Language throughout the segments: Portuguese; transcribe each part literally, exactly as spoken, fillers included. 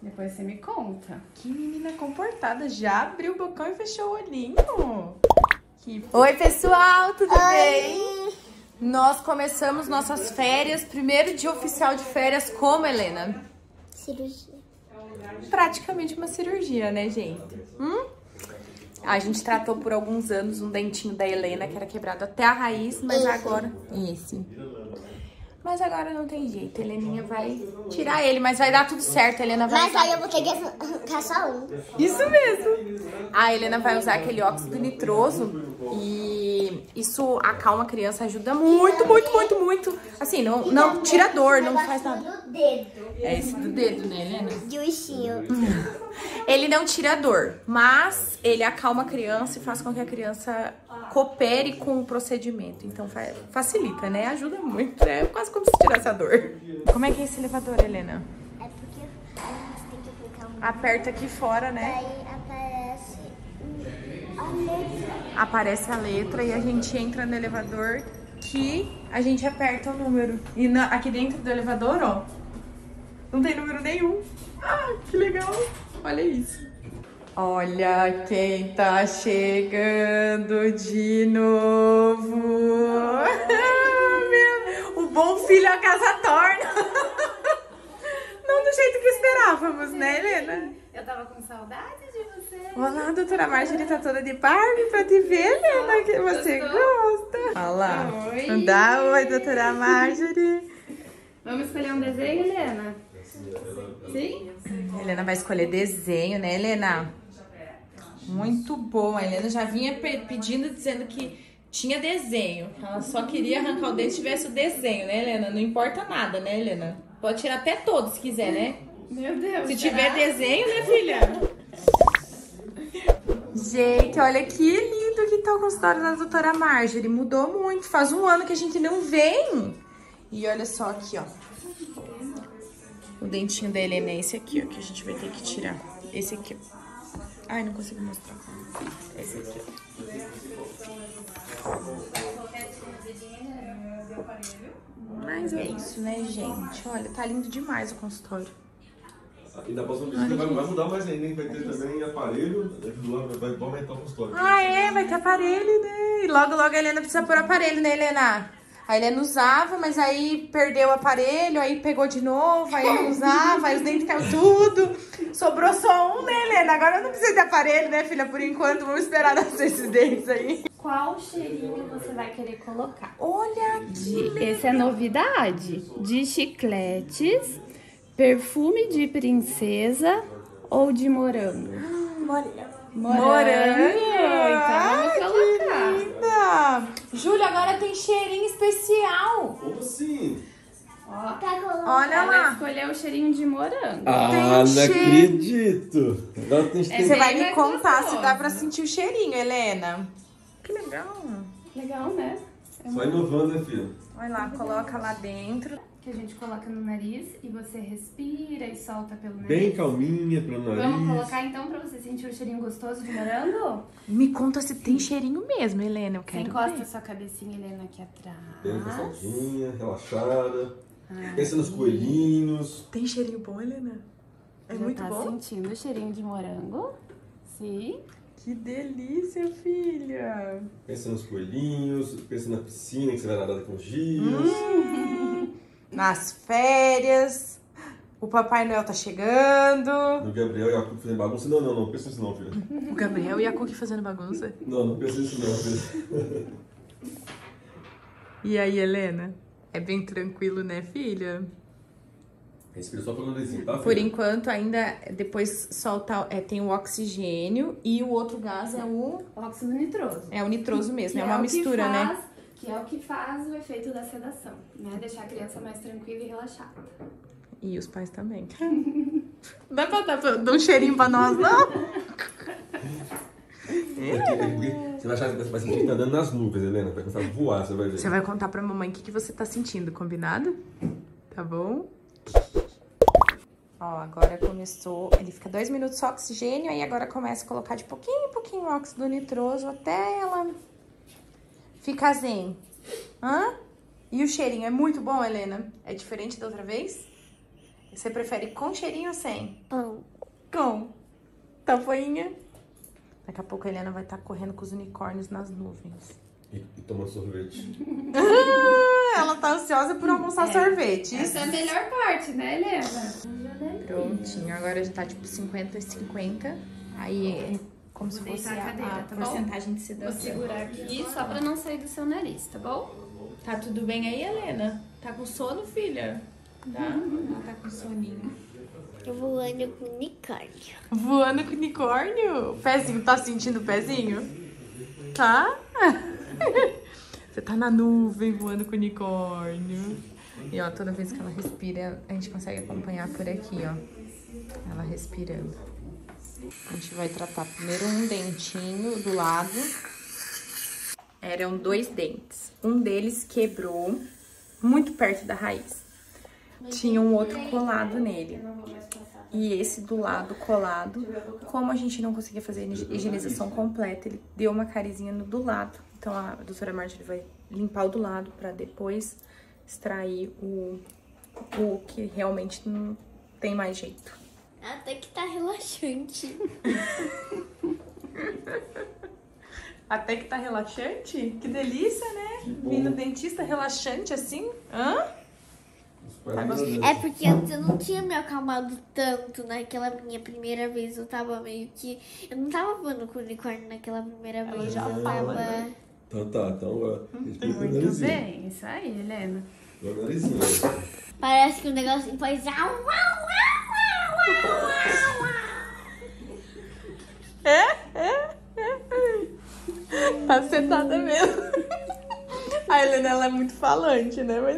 Depois você me conta. Que menina comportada, já abriu o bocão e fechou o olhinho. Que... Oi, pessoal, tudo Oi. bem? Nós começamos nossas férias, primeiro dia oficial de férias, como, Helena? Cirurgia. Praticamente uma cirurgia, né, gente? Hum? A gente tratou por alguns anos um dentinho da Helena, que era quebrado até a raiz, mas Esse. agora... Esse. Mas agora não tem jeito, a Heleninha vai tirar ele, mas vai dar tudo certo, a Helena vai Mas usar... aí eu vou ter que arrancar só um. Isso mesmo! A Helena vai usar aquele óxido nitroso e isso acalma a criança, ajuda muito, muito, muito, muito. Assim, não, não tira dor, não faz nada. Do dedo. É esse do dedo, né, Helena? De ursinho. Ele não tira dor, mas ele acalma a criança e faz com que a criança coopere com o procedimento. Então facilita, né? Ajuda muito. É quase como se tirasse a dor. Como é que é esse elevador, Helena? É porque a gente tem que aplicar um... Aperta aqui fora, né? Daí aparece a letra. Aparece a letra e a gente entra no elevador que a gente aperta o número. E na, aqui dentro do elevador, ó, não tem número nenhum. Ah, que legal! Olha isso. Olha quem tá chegando de novo. Meu, o bom filho a casa torna. Não do jeito que esperávamos, né, Helena? Eu tava com saudade de você. Olá, a doutora Marjorie tá toda de Barbie pra te ver, Helena, que você gosta. Olha lá. Oi. Dá oi, doutora Marjorie. Vamos escolher um desenho, Helena? Sim? Helena vai escolher desenho, né, Helena? Muito bom. A Helena já vinha pe pedindo, dizendo que tinha desenho. Ela só queria arrancar o dente se tivesse o desenho, né, Helena? Não importa nada, né, Helena? Pode tirar até todos se quiser, né? Meu Deus. Se será? tiver desenho, né, filha? Gente, olha que lindo que tá o consultório da doutora Marjorie. Mudou muito. Faz um ano que a gente não vem. E olha só aqui, ó. O dentinho da Helena é esse aqui, ó, que a gente vai ter que tirar. Esse aqui, ó. Ai, não consigo mostrar. Esse aqui, ó. Mas é isso, né, gente? Olha, tá lindo demais o consultório. E na próxima visita vai, vai mudar mais ainda, vai ter também aparelho, do lado vai aumentar o consultório. Ah, é? Vai ter aparelho, né? E logo, logo a Helena precisa pôr aparelho, né, Helena? A Helena usava, mas aí perdeu o aparelho, aí pegou de novo, aí não usava, aí os dentes caiu tudo. Sobrou só um, né, Helena? Agora não precisa de aparelho, né, filha? Por enquanto, vamos esperar nascer esses dentes aí. Qual cheirinho você vai querer colocar? Olha aqui. Esse é novidade. De chicletes, perfume de princesa ou de morango? Morango. Morango. Então vamos colocar. Linda. Júlia, agora tem cheirinho especial. Como assim? Ó, Tá colocando. Olha ela lá. escolheu o cheirinho de morango. Ah, Tem não cheiro. acredito! Agora tem É Você bem vai me mais contar gostoso. se dá pra sentir o cheirinho, Helena. Que legal. Legal, né? É Só uma... inovando, né, filha? Olha lá, coloca lá dentro. Que a gente coloca no nariz e você respira e solta pelo nariz. Bem calminha pelo nariz. Vamos colocar então pra você sentir o cheirinho gostoso de morango? Me conta se tem cheirinho mesmo, Helena. Eu Você quero encosta ver. a sua cabecinha, Helena, aqui atrás. Bem cansadinha, relaxada. Pensa nos coelhinhos. Tem cheirinho bom, Helena? É Já muito tá bom? sentindo o cheirinho de morango? Sim. Que delícia, filha. Pensa nos coelhinhos. Pensa na piscina que você vai nadar com os dias. Hum. Nas férias. O Papai Noel tá chegando. No Gabriel e a Cuca fazendo bagunça. Não, não, não. Pensa nisso não, filha. O Gabriel e a Cookie fazendo bagunça. Não, não pensa nisso não, filha. E aí, Helena? É bem tranquilo, né, filha? Respira só pelo narizinho, tá, filha? Por enquanto, ainda depois solta, é, tem o oxigênio e o outro gás é o, Óxido nitroso. é o nitroso mesmo, Que é uma o que mistura, faz- né? Que é o que faz o efeito da sedação, né? Deixar a criança mais tranquila e relaxada. E os pais também. Não dá pra dar, pra dar um cheirinho pra nós, não? Você vai achar que vai sentir que tá andando nas nuvens, Helena. Vai começar a voar, você vai ver. Você vai contar pra mamãe o que, que você tá sentindo, combinado? Tá bom? Ó, agora começou... Ele fica dois minutos só oxigênio, aí agora começa a colocar de pouquinho em pouquinho óxido nitroso até ela ficar zen. Hã? E o cheirinho é muito bom, Helena? É diferente da outra vez? Você prefere com cheirinho ou sem? Pão. Com. Tá, foinha? Daqui a pouco a Helena vai estar correndo com os unicórnios nas nuvens. E, e tomando sorvete. Ela tá ansiosa por almoçar É. sorvete. Essa é a melhor parte, né, Helena? Prontinho, agora já tá tipo cinquenta e cinquenta. Aí é como se Vou fosse deitar a, a cadeira, a tá bom? porcentagem de Vou sedação. segurar aqui só pra não sair do seu nariz, tá bom? Tá tudo bem aí, Helena? Tá com sono, filha? Tá? Ela tá com soninho. Eu vou voando com unicórnio. Voando com unicórnio? Pezinho, tá sentindo o pezinho? Tá? Você tá na nuvem voando com unicórnio. E ó, toda vez que ela respira, a gente consegue acompanhar por aqui, ó. Ela respirando. A gente vai tratar primeiro um dentinho do lado. Eram dois dentes. Um deles quebrou muito perto da raiz. Tinha um outro colado nele. E esse do lado colado, como a gente não conseguia fazer a higienização completa, ele deu uma carizinha no do lado. Então a doutora Marjorie vai limpar o do lado pra depois extrair o, o que realmente não tem mais jeito. Até que tá relaxante. Até que tá relaxante? Que delícia, né? Vir no dentista relaxante assim. Hã? É porque antes eu não tinha me acalmado tanto naquela minha primeira vez. Eu tava meio que... Eu não tava voando com o unicórnio naquela primeira vez. já eu fala, tava... né? Então tá, então agora. Respeita o Muito narizinho. bem, isso aí, Helena. Agora o narizinho. Parece que o negocinho faz... Au, au, au, au, au, au, au. É, é, é. Tá sentada mesmo. A Helena, ela é muito falante, né? Mas...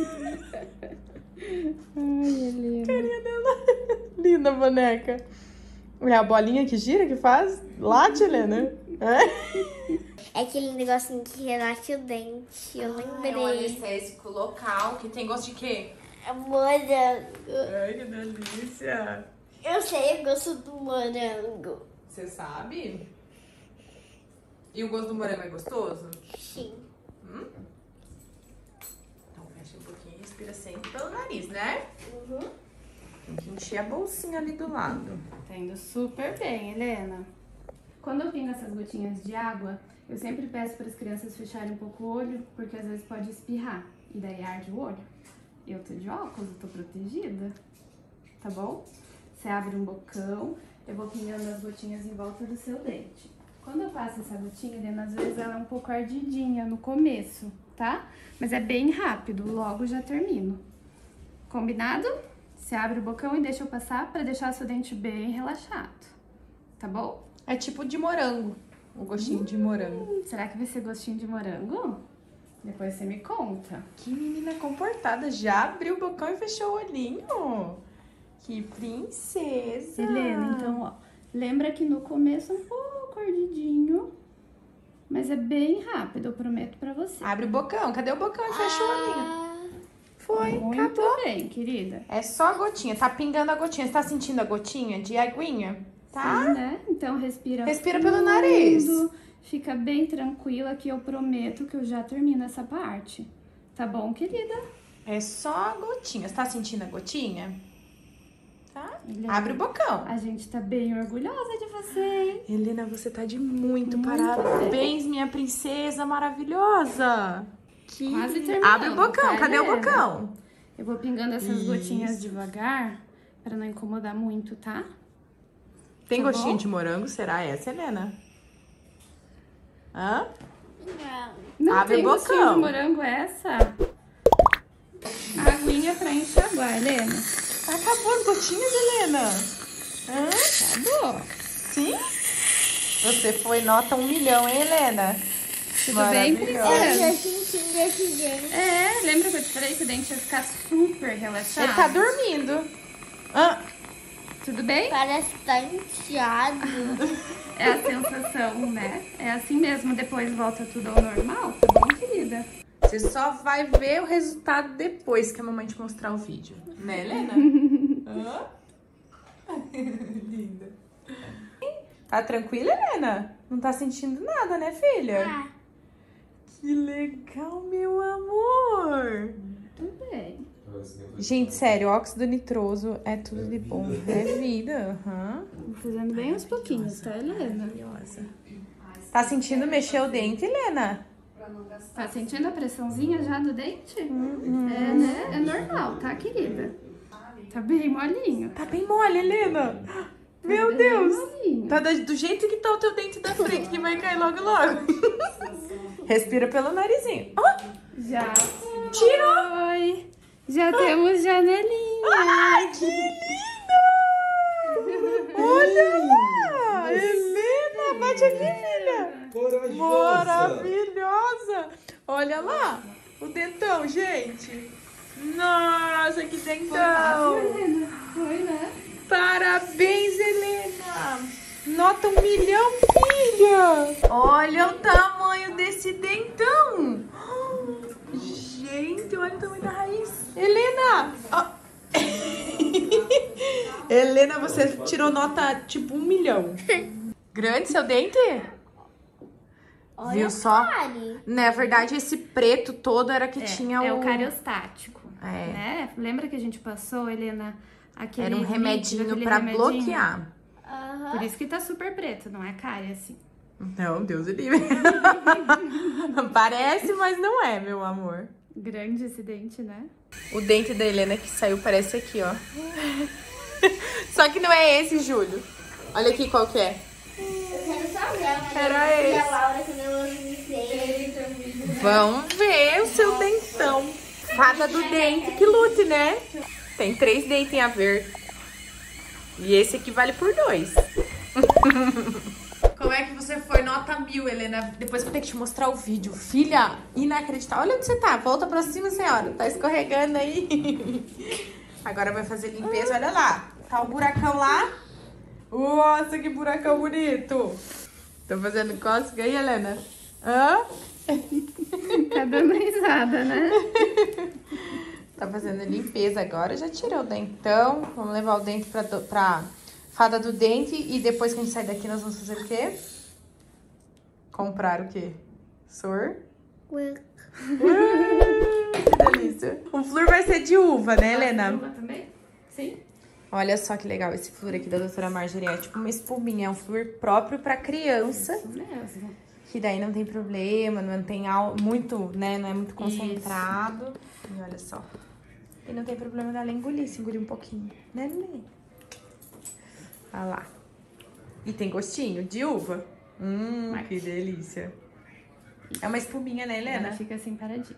Ai, Helena. Carinha dela. Linda boneca. É a bolinha que gira, que faz? Late, Helena? É? É aquele negocinho que relaxa o dente. Eu lembrei. É um anestésico local que tem gosto de quê? Morango. Ai, que delícia. Eu sei o gosto do morango. Você sabe? E o gosto do morango é gostoso? Sim. Hum? Então fecha um pouquinho e respira sempre pelo nariz, né? Uhum. Tem que encher a bolsinha ali do lado. Tá indo super bem, Helena. Quando eu pingo essas gotinhas de água, eu sempre peço para as crianças fecharem um pouco o olho, porque às vezes pode espirrar e daí arde o olho. Eu tô de óculos, eu tô protegida, tá bom? Você abre um bocão, eu vou pingando as gotinhas em volta do seu dente. Quando eu passo essa gotinha, Helena, às vezes ela é um pouco ardidinha no começo, tá? Mas é bem rápido, logo já termino. Combinado? Você abre o bocão e deixa eu passar pra deixar seu dente bem relaxado, tá bom? É tipo de morango. O gostinho de morango. Hum, será que vai ser gostinho de morango? Depois você me conta. Que menina comportada. Já abriu o bocão e fechou o olhinho. Que princesa. Helena, então, ó, lembra que no começo é um pouco ardidinho, mas é bem rápido, eu prometo pra você. Abre o bocão. Cadê o bocão e fecha o olhinho? Ah, Foi, Muito acabou. bem, querida. É só a gotinha. Tá pingando a gotinha. Você tá sentindo a gotinha de aguinha? Tá? Sim, né? Então respira Respira pelo fundo, nariz. Fica bem tranquila que eu prometo que eu já termino essa parte. Tá bom, querida? É só a gotinha. Você tá sentindo a gotinha? Tá? Helena, Abre o bocão. A gente tá bem orgulhosa de você, hein? Helena, você tá de muito, Muito parabéns, minha princesa maravilhosa. Que... Quase terminando, Abre o bocão. tá, Cadê o Helena? bocão? Eu vou pingando essas Isso. gotinhas devagar, pra não incomodar muito, tá? Tem Tá gostinho bom? de morango? Será essa, Helena? Hã? não. Não Abre tem o gostinho bocão. de morango essa? A aguinha pra enxaguar, Helena. Acabou as gotinhas, Helena? Hã? Acabou. Sim? Você foi nota um milhão, hein, Helena? Tudo bem, Eu princesa? já senti desse jeito. É, lembra que eu te falei que o dente ia ficar super relaxado? Ele tá dormindo. Hã? Tudo bem? Parece que tá inchado. É a sensação, né? É assim mesmo, depois volta tudo ao normal, tá bom, querida? Você só vai ver o resultado depois que a mamãe te mostrar o vídeo. Né, Helena? Hã? Linda. Tá tranquila, Helena? Não tá sentindo nada, né, filha? Ah, Que legal, meu amor. Tudo bem. Ah, Gente, sério, óxido nitroso é tudo de bom. É vida, aham. Uhum. Fazendo bem aos pouquinhos, tá, Helena? Tá sentindo mexer o dente, Helena? Tá sentindo a pressãozinha já do dente? Uhum. É, né? É normal, tá, querida? Tá bem molinho. Tá bem mole, Helena. Meu tá Deus. Molinho. Tá do jeito que tá o teu dente da frente, que vai cair logo, logo. Respira pelo narizinho. Oh, já. Tirou. Oi. Já ah. temos janelinha. Ai, que linda. Olha lá. Helena, bate aqui, filha. Corajosa. Maravilhosa. Olha lá. O dentão, gente. Nossa, que dentão. Foi, Helena. Foi, né? Parabéns, Helena. Nota um milhão, filha. Olha o tamanho desse dentão. Gente, olha o tamanho da raiz. Helena. Oh. Helena, você tirou nota tipo um milhão. Grande seu dente? Olha. Viu só? Na verdade, esse preto todo era que é, tinha é o... o cariostático. É. Né? Lembra que a gente passou, Helena? Aquele Era um remedinho líquido, pra remedinho. bloquear. Uhum. Por isso que tá super preto, não é cárie assim. Não, Deus o livre. Parece, mas não é, meu amor. Grande esse dente, né? O dente da Helena que saiu parece aqui, ó. Só que não é esse, Júlio. Olha aqui qual que é. Eu quero só ver, né? Era esse. A Laura, quando eu visitei. Vamos ver o seu dentão. Fada do dente que lute, né? Tem três dentes a ver. E esse aqui vale por dois. Como é que você foi? Nota mil, Helena. Depois eu vou ter que te mostrar o vídeo. Filha, inacreditável. Olha onde você tá. Volta pra cima, senhora. Tá escorregando aí. Agora vai fazer limpeza. Olha lá. Tá o buracão lá. Nossa, que buracão bonito. Tô fazendo cócega aí, Helena? Hã? Tá dando risada, né? Tá fazendo limpeza agora. Já tirou o dentão. Vamos levar o dente pra, pra fada do dente. E depois que a gente sair daqui, nós vamos fazer o quê? Comprar o quê? Sor? Ué. Que delícia. O flúor vai ser de uva, né, Helena? Uva também? Sim. Olha só que legal esse flúor aqui da doutora Marjorie. É tipo uma espuminha. É um flúor próprio pra criança. Isso mesmo. Que daí não tem problema, não tem muito, né? Não é muito concentrado. Isso. E olha só. E não tem problema dela engolir, se engolir um pouquinho. Né, Nenê? Olha lá. E tem gostinho de uva. Hum, Mas... que delícia. É uma espuminha, né, Helena? Ela fica assim paradinha.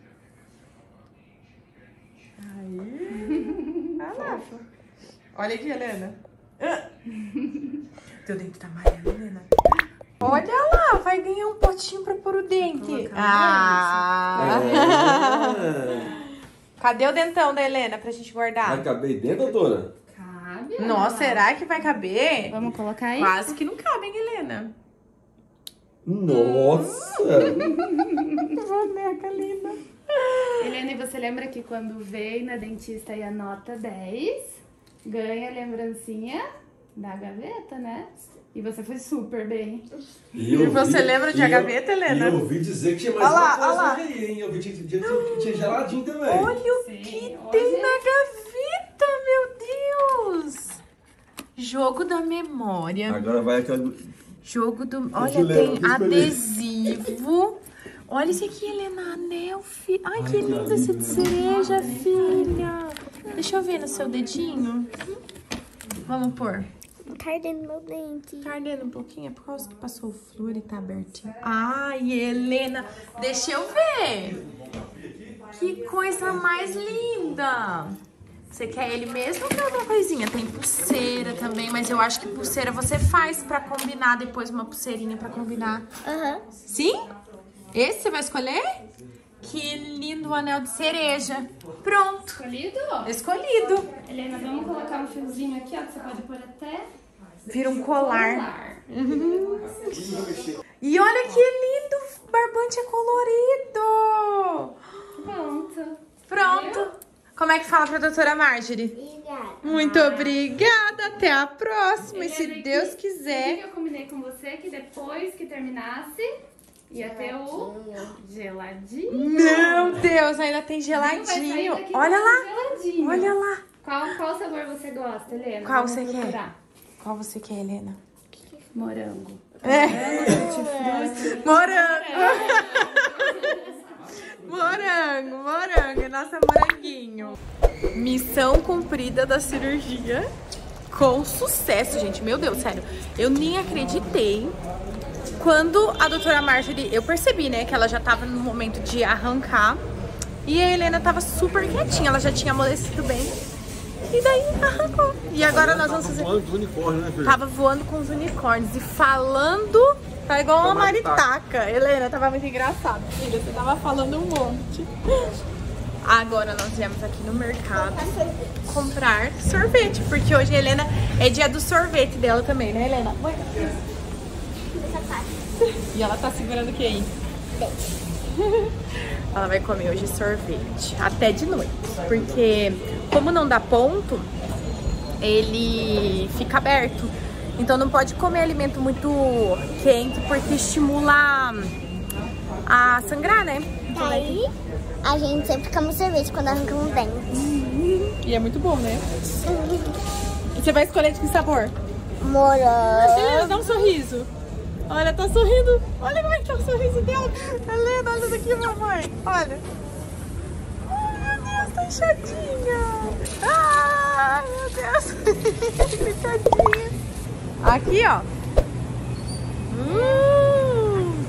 Aí. Olha lá. Olha aqui, Helena. Ah. Teu dente tá amarelo, Helena. Olha lá, vai ganhar um potinho pra pôr o dente. Ah! É. Cadê o dentão da Helena pra gente guardar? Vai caber dentro, doutora? Cabe. Nossa, será que vai caber? Vamos colocar aí? Quase que não cabe, hein, Helena? Nossa! Boneca linda. Helena, e você lembra que quando veio na dentista e a nota dez, ganha a lembrancinha da gaveta, né? E você foi super bem. E, e você vi, lembra de a gaveta, Helena? E eu ouvi dizer que tinha mais olha uma lá, coisa aí, hein? Eu vi que tinha, tinha, tinha geladinho também. Olha o Sim, que hoje... tem na gaveta, meu Deus! Jogo da memória. Agora vai aquela... Jogo do... Olha, tem adesivo. Olha esse aqui, Helena. Anel, filha. Ai, Ai, que lindo esse de cereja, filha. Deixa eu ver no seu dedinho. Vamos pôr. Tá ardendo meu dente. Tá ardendo um pouquinho? É por causa que passou o flúor e tá abertinho. Ai, Helena. Deixa eu ver. Que coisa mais linda. Você quer ele mesmo ou quer outra coisinha? Tem pulseira também, mas eu acho que pulseira você faz pra combinar depois uma pulseirinha pra combinar. Aham. Uhum. Sim? Esse você vai escolher? Que lindo anel de cereja. Pronto. Escolhido? Escolhido. Helena, vamos colocar um fiozinho aqui, ó, que você pode pôr até... Vira um colar. colar. Uhum. E olha que lindo barbante colorido. Pronto. Pronto. Viu? Como é que fala pra doutora Marjorie? Obrigada. Muito obrigada. Até a próxima. E se Helena, Deus que, quiser. O que eu combinei com você que depois que terminasse... Ia ter o geladinho. Meu Deus, ainda tem geladinho. Olha lá. Geladinho. Olha lá. Qual, qual sabor você gosta, Helena? Qual Vamos você procurar. quer? Qual você quer, Helena? Morango. É. Morango, Morango. Morango, morango. Nossa, moranguinho. Missão cumprida da cirurgia. Com sucesso, gente. Meu Deus, sério. Eu nem acreditei. Quando a doutora Marjorie, eu percebi, né, que ela já tava no momento de arrancar. E a Helena tava super quietinha. Ela já tinha amolecido bem. E daí arrancou. E agora nós vamos fazer... Tava voando com os unicórnios, né, filho? Tava voando com os unicórnios. E falando... Tá igual uma maritaca. Helena, tava muito engraçado, filha. Você tava falando um monte. Agora nós viemos aqui no mercado comprar sorvete. Porque hoje a Helena é dia do sorvete dela também, né, Helena? E ela tá segurando o que aí? Ela vai comer hoje sorvete. Até de noite. Porque como não dá ponto, ele fica aberto. Então não pode comer alimento muito quente, porque estimula a sangrar, né? Então, Aí a gente sempre come sorvete quando arranca um dente. E é muito bom, né? E você vai escolher de que sabor? Morango. Helena, dá um sorriso. Olha, tá sorrindo. Olha como é que tá o sorriso dela. Helena, olha daqui, mamãe. Olha. Ai, meu Deus, tá inchadinha. Ai, meu Deus. Coitadinha. Aqui, ó. Hum.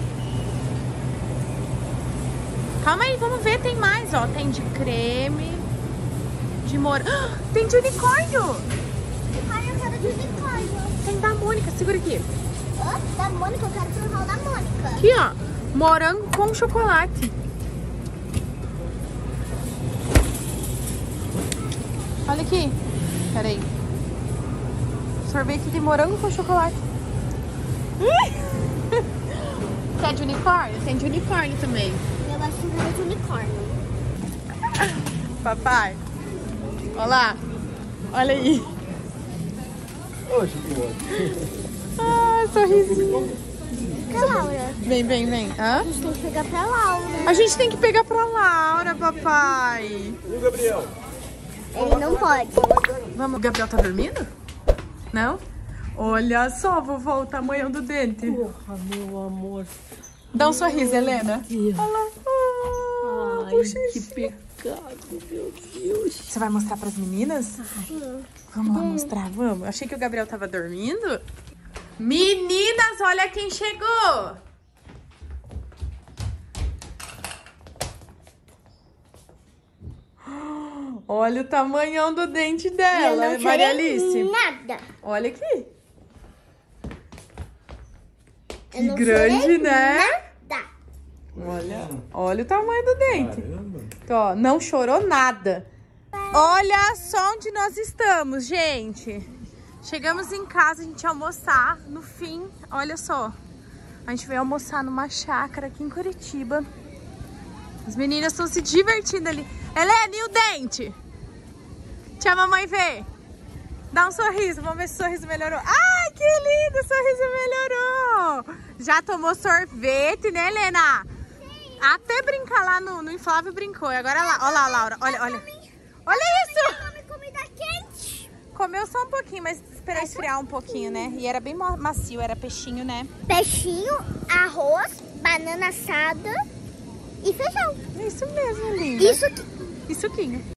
Calma aí, vamos ver. Tem mais, ó. Tem de creme, de morango. Ah, tem de unicórnio. Ai, eu quero de unicórnio. Tem da Mônica. Segura aqui. Oh, da Mônica, eu quero provar o da Mônica. Aqui, ó. Morango com chocolate. Olha aqui. Pera aí. Sorvete de morango com chocolate. Quer de unicórnio? Tem de unicórnio também. Eu acho que é de unicórnio. Papai. Olha lá. Olha aí. Oxe, que ótimo. Ah, sorrisinho. Pra Laura. Vem, vem, vem. Hã? A gente tem que pegar pra Laura. A gente tem que pegar pra Laura, papai. E o Gabriel? Ele não pode. Vamos. O Gabriel tá dormindo? Não? Olha só, vovó, o tamanho do dente. Porra, meu amor. Dá um sorriso, Helena. Olha Olha lá. Ah, Ai, que pecado, meu Deus. Você vai mostrar pras meninas? Vamos lá mostrar, vamos. Achei que o Gabriel tava dormindo. Meninas, olha quem chegou. Olha o tamanhão do dente dela, Eu não Maria chorei Alice. nada. Olha aqui. Eu Que não grande, chorei né? Nada. Olha, olha o tamanho do dente. Caramba. Então, ó, não chorou nada. Olha só onde nós estamos, gente. Chegamos em casa, a gente ia almoçar. No fim, olha só. A gente veio almoçar numa chácara aqui em Curitiba. As meninas estão se divertindo ali. Helena, e o dente? Deixa a mamãe ver. Dá um sorriso, vamos ver se o sorriso melhorou. Ai, que lindo, o sorriso melhorou. Já tomou sorvete, né, Helena? Sim. Até brincar lá no, no inflável brincou. E agora lá, olha lá, Laura, olha, olha. Olha isso. Come comida quente. Comeu só um pouquinho, mas esperou esfriar um pouquinho, né? E era bem macio, era peixinho, né? Peixinho, arroz, banana assada e feijão. Isso mesmo, linda. Isso aqui. E suquinho.